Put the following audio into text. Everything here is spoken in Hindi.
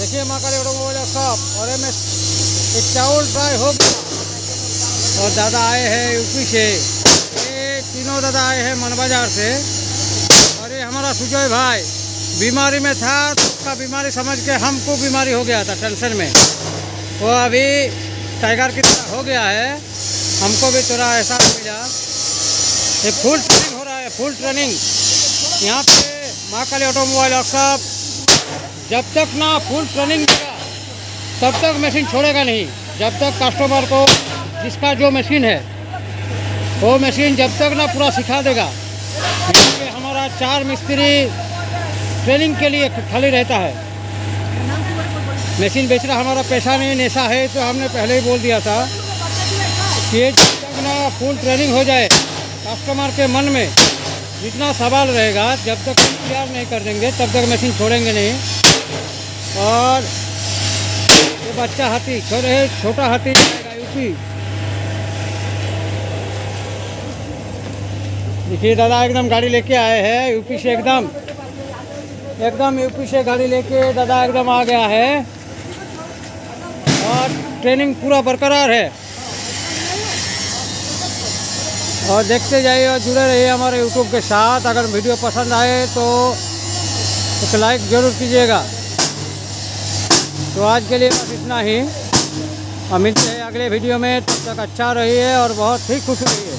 देखिए महाकाली ऑटोमोबाइल शॉप और एमएस चावल ड्राई हो गया। और दादा आए हैं यूपी से, ये तीनों दादा आए हैं मन बाजार से। और ये हमारा सुजय भाई बीमारी में था, तो उसका बीमारी समझ के हमको बीमारी हो गया था टेंशन में, वो अभी टाइगर की तरह हो गया है। हमको भी थोड़ा एहसास मिला। ये फुल ट्रेनिंग हो रहा है, फुल ट्रेनिंग यहाँ पे महाकाली ऑटोमोबाइल वर्कशॉप। जब तक ना फुल ट्रेनिंग देगा तब तक मशीन छोड़ेगा नहीं। जब तक कस्टमर को जिसका जो मशीन है वो मशीन जब तक ना पूरा सिखा देगा। क्योंकि हमारा 4 मिस्त्री ट्रेनिंग के लिए खाली रहता है। मशीन बेचना हमारा पैसा नहीं, नेशा है, तो हमने पहले ही बोल दिया था कि जब तक ना फुल ट्रेनिंग हो जाए, कस्टमर के मन में जितना सवाल रहेगा जब तक क्लियर नहीं कर देंगे तब तक मशीन छोड़ेंगे नहीं। और ये बच्चा हाथी छोटा हाथी जाएगा यूपी। देखिए दादा एकदम गाड़ी लेके आए हैं यूपी से, एकदम यूपी से गाड़ी लेके दादा एकदम आ गया है। और ट्रेनिंग पूरा बरकरार है। और देखते जाइए और जुड़े रहिए हमारे यूट्यूब के साथ। अगर वीडियो पसंद आए तो एक लाइक ज़रूर कीजिएगा। तो आज के लिए बस इतना ही। हम मिलते हैं अगले वीडियो में, तब तक अच्छा रहिए और बहुत ही खुश रहिए।